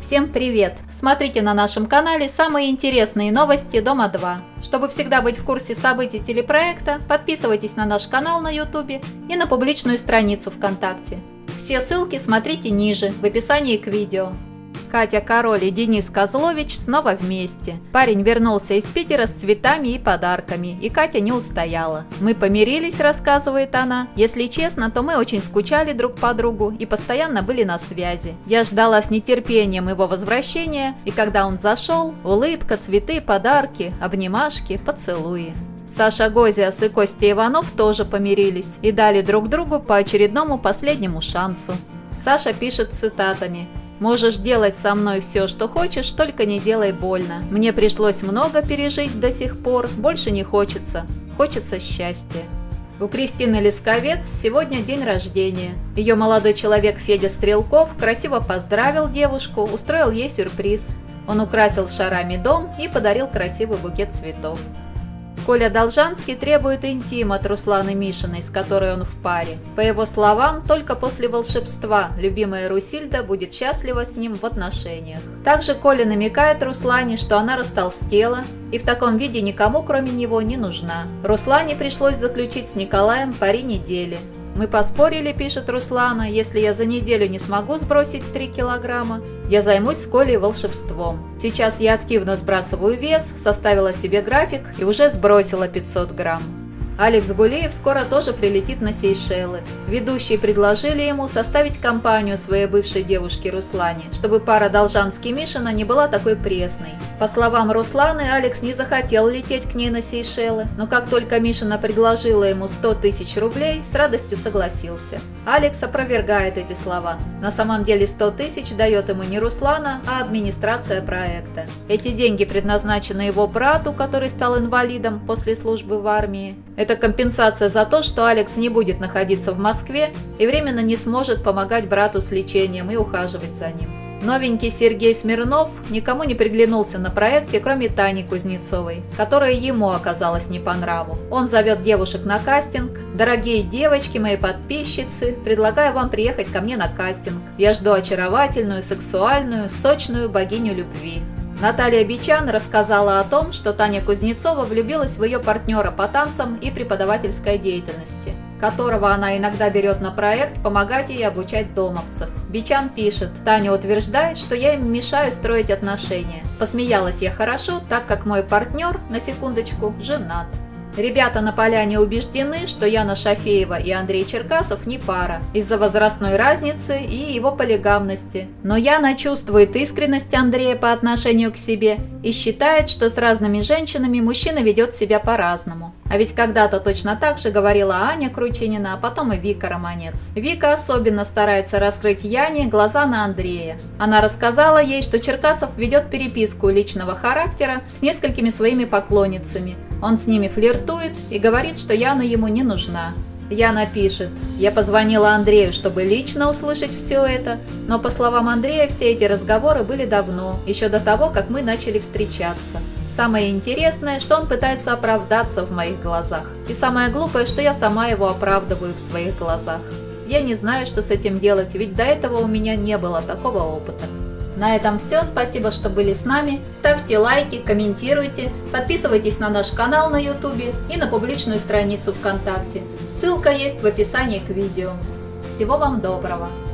Всем привет! Смотрите на нашем канале самые интересные новости Дома 2. Чтобы всегда быть в курсе событий телепроекта, подписывайтесь на наш канал на YouTube и на публичную страницу ВКонтакте. Все ссылки смотрите ниже, в описании к видео. Катя Король и Денис Козлович снова вместе. Парень вернулся из Питера с цветами и подарками, и Катя не устояла. «Мы помирились», – рассказывает она. «Если честно, то мы очень скучали друг по другу и постоянно были на связи. Я ждала с нетерпением его возвращения, и когда он зашел, улыбка, цветы, подарки, обнимашки, поцелуи». Саша Гозиас и Костя Иванов тоже помирились и дали друг другу по очередному последнему шансу. Саша пишет цитатами: «Можешь делать со мной все, что хочешь, только не делай больно. Мне пришлось много пережить до сих пор, больше не хочется. Хочется счастья». У Кристины Лисковец сегодня день рождения. Ее молодой человек Федя Стрелков красиво поздравил девушку, устроил ей сюрприз. Он украсил шарами дом и подарил красивый букет цветов. Коля Должанский требует интима от Русланы Мишиной, с которой он в паре. По его словам, только после волшебства любимая Русильда будет счастлива с ним в отношениях. Также Коля намекает Руслане, что она растолстела и в таком виде никому кроме него не нужна. Руслане пришлось заключить с Николаем пари недели. «Мы поспорили, – пишет Руслана, – если я за неделю не смогу сбросить 3 килограмма, я займусь с Колей волшебством. Сейчас я активно сбрасываю вес, составила себе график и уже сбросила 500 грамм». Алекс Гулеев скоро тоже прилетит на Сейшелы. Ведущие предложили ему составить компанию своей бывшей девушке Руслане, чтобы пара Должанский-Мишина не была такой пресной. По словам Русланы, Алекс не захотел лететь к ней на Сейшелы, но как только Мишина предложила ему 100 тысяч рублей, с радостью согласился. Алекс опровергает эти слова. На самом деле 100 тысяч дает ему не Руслана, а администрация проекта. Эти деньги предназначены его брату, который стал инвалидом после службы в армии. Это компенсация за то, что Алекс не будет находиться в Москве и временно не сможет помогать брату с лечением и ухаживать за ним. Новенький Сергей Смирнов никому не приглянулся на проекте, кроме Тани Кузнецовой, которая ему оказалась не по нраву. Он зовет девушек на кастинг. «Дорогие девочки, мои подписчицы, предлагаю вам приехать ко мне на кастинг. Я жду очаровательную, сексуальную, сочную богиню любви». Наталья Бичан рассказала о том, что Таня Кузнецова влюбилась в ее партнера по танцам и преподавательской деятельности, которого она иногда берет на проект помогать ей обучать домовцев. Бичан пишет: «Таня утверждает, что я им мешаю строить отношения. Посмеялась я хорошо, так как мой партнер, на секундочку, женат». Ребята на поляне убеждены, что Яна Шафеева и Андрей Черкасов не пара из-за возрастной разницы и его полигамности. Но Яна чувствует искренность Андрея по отношению к себе и считает, что с разными женщинами мужчина ведет себя по-разному. А ведь когда-то точно так же говорила Аня Кручинина, а потом и Вика Романец. Вика особенно старается раскрыть Яне глаза на Андрея. Она рассказала ей, что Черкасов ведет переписку личного характера с несколькими своими поклонницами. Он с ними флиртует и говорит, что Яна ему не нужна. Яна пишет: «Я позвонила Андрею, чтобы лично услышать все это, но, по словам Андрея, все эти разговоры были давно, еще до того, как мы начали встречаться. Самое интересное, что он пытается оправдаться в моих глазах. И самое глупое, что я сама его оправдываю в своих глазах. Я не знаю, что с этим делать, ведь до этого у меня не было такого опыта». На этом все. Спасибо, что были с нами. Ставьте лайки, комментируйте, подписывайтесь на наш канал на YouTube и на публичную страницу ВКонтакте. Ссылка есть в описании к видео. Всего вам доброго!